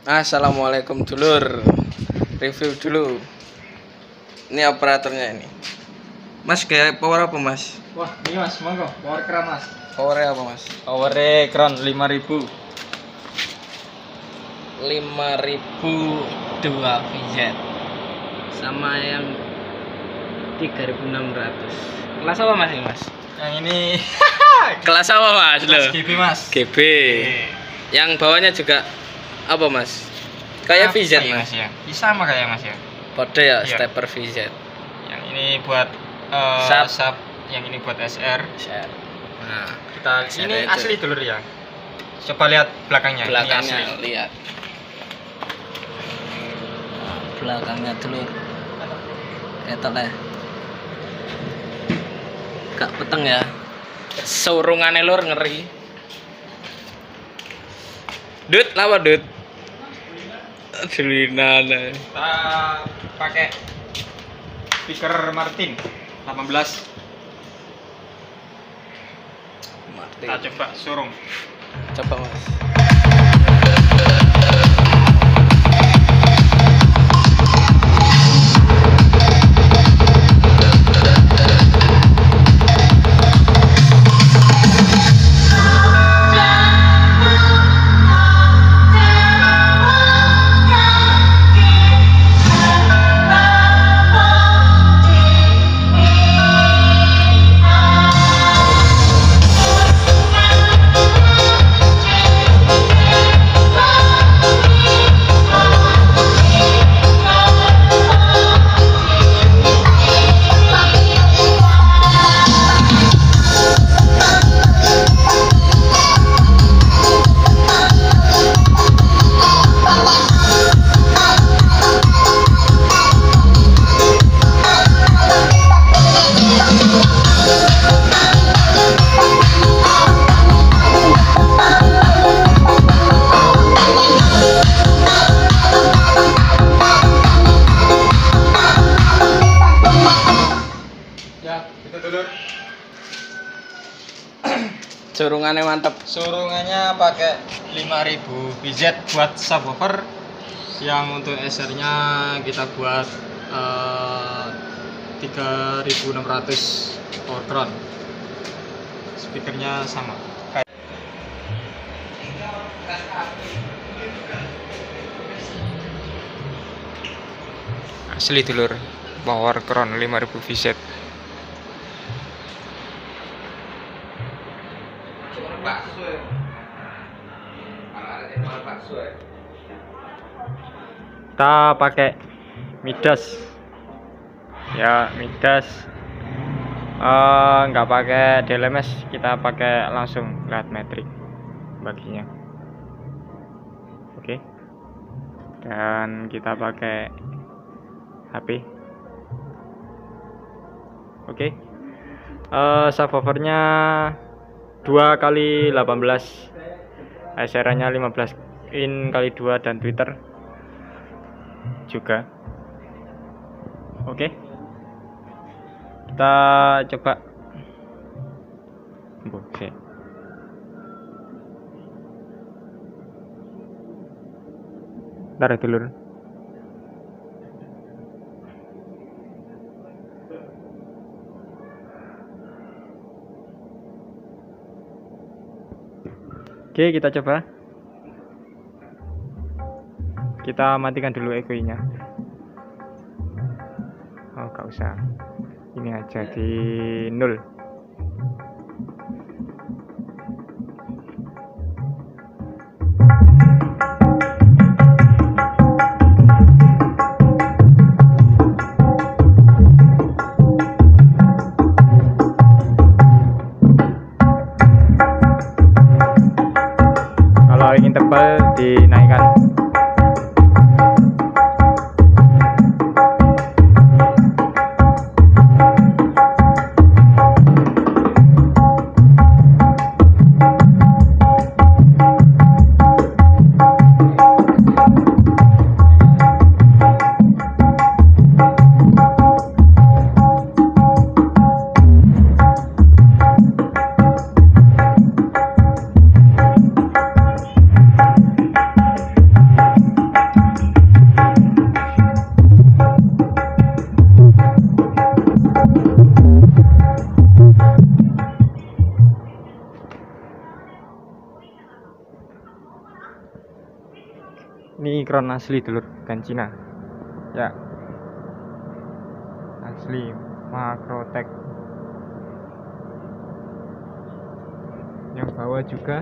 Assalamualaikum dulur. Review dulu. Ini operatornya ini. Mas kayak power apa mas? Wah ini mas, monggo power keran mas. Powernya apa mas? Power keran 5000. 5000 2 VZ sama yang 3600. Kelas apa mas ini mas? Yang ini Kelas apa mas? kelas GB mas. GB. Yang bawahnya juga apa mas? Kayak VZ ya, mas ya. Sama kayak mas ya. Kode ya, Iya. stepper VZ. Yang ini buat Sub. yang ini buat SR. Nah, Kita SR ini itu. asli dulur ya. Coba lihat belakangnya. belakangnya Ini asli. lihat. Belakangnya dulur. Etalnya. Gak peteng ya. Surungannya lur ngeri. Dut, lama dut. Aduh, Kita pakai speaker Martin 18. Kita coba surung. Coba mas. Ya, itu dulur. Surungannya mantap. Surungannya pakai 5000 BZ buat subwoofer. Yang untuk SR-nya kita buat 3600 power crown. Speakernya sama. Asli dulur, power crown 5000 VZ. Kita pakai Midas ya, Midas nggak pakai DLMS, kita pakai langsung lihat metrik baginya. Oke. Dan kita pakai HP. Oke. Subwoofernya 2 kali 18, SR-nya 15 in kali 2 dan Twitter juga. Oke. Kita coba. Oke. Ntar ya dulur. Oke, kita coba. Kita matikan dulu egonya. Oh, gak usah. Ini aja di 0. Kalau ingin tebal dinaikkan. Ini crown asli dulur, bukan Cina. Ya. Asli Makrotech. Yang bawah juga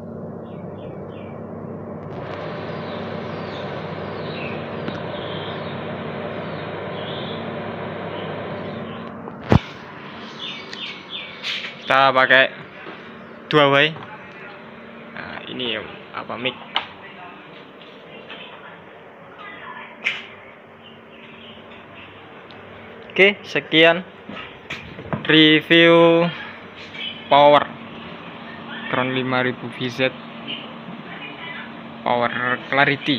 kita pakai dua way. Nah, ini apa mic. Oke, sekian review power Crown 5000 VZ power clarity.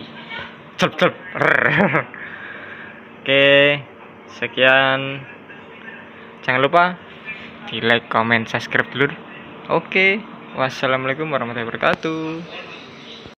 Oke, sekian. Jangan lupa di like, comment, subscribe dulu. Oke, wassalamualaikum warahmatullahi wabarakatuh.